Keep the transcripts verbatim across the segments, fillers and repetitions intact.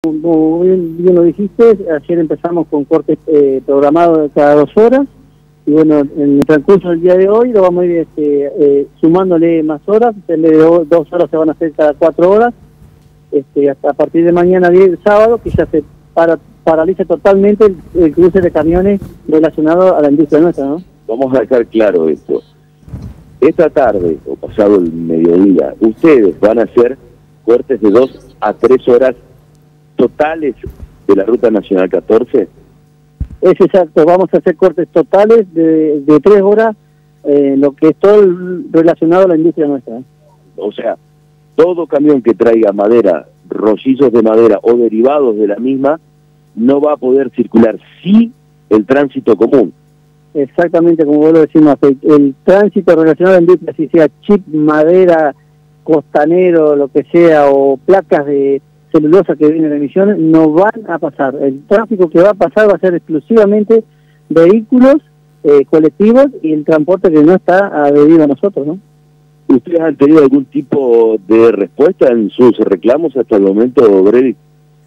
Como bien, bien lo dijiste, ayer empezamos con cortes eh, programados de cada dos horas y bueno, en el transcurso del día de hoy lo vamos a ir este, eh, sumándole más horas. En vez de dos horas se van a hacer cada cuatro horas, este, hasta a partir de mañana, el sábado, que ya se para, paraliza totalmente el, el cruce de camiones relacionado a la industria nuestra, ¿no? Vamos a dejar claro esto. Esta tarde, o pasado el mediodía, ustedes van a hacer cortes de dos a tres horas totales de la Ruta Nacional catorce. Es exacto, vamos a hacer cortes totales de, de tres horas, eh, lo que es todo el, relacionado a la industria nuestra. O sea, todo camión que traiga madera, rollizos de madera o derivados de la misma, no va a poder circular, sí el tránsito común. Exactamente, como vos lo decimos, el, el tránsito relacionado a la industria, si sea chip, madera, costanero, lo que sea, o placas de celulosa que vienen de emisiones, no van a pasar. El tráfico que va a pasar va a ser exclusivamente vehículos eh, colectivos y el transporte que no está adherido a nosotros, ¿no? ¿Ustedes han tenido algún tipo de respuesta en sus reclamos hasta el momento, Brady?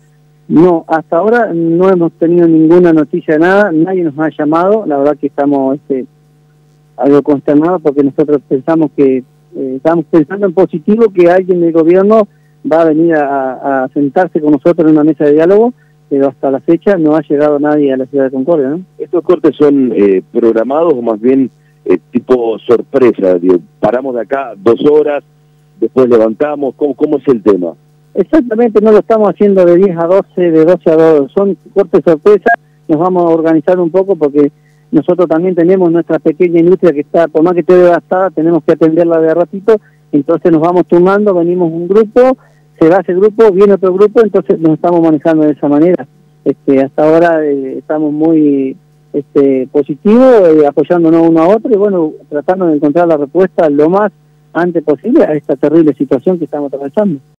No, hasta ahora no hemos tenido ninguna noticia de nada, nadie nos ha llamado, la verdad que estamos este, algo consternados porque nosotros pensamos que, eh, estamos pensando en positivo que alguien del gobierno va a venir a, a sentarse con nosotros en una mesa de diálogo, pero hasta la fecha no ha llegado nadie a la ciudad de Concordia, ¿no? ¿Estos cortes son eh, programados o más bien eh, tipo sorpresa? Digo, paramos de acá dos horas, después levantamos, ¿cómo, cómo es el tema? Exactamente, no lo estamos haciendo de diez a doce, de doce a dos, son cortes sorpresa, nos vamos a organizar un poco porque nosotros también tenemos nuestra pequeña industria que está, por más que esté devastada, tenemos que atenderla de ratito, entonces nos vamos tomando, venimos un grupo, se va ese grupo, viene otro grupo, entonces nos estamos manejando de esa manera. Este, hasta ahora eh, estamos muy este, positivos, eh, apoyándonos uno a otro y bueno, tratando de encontrar la respuesta lo más antes posible a esta terrible situación que estamos atravesando.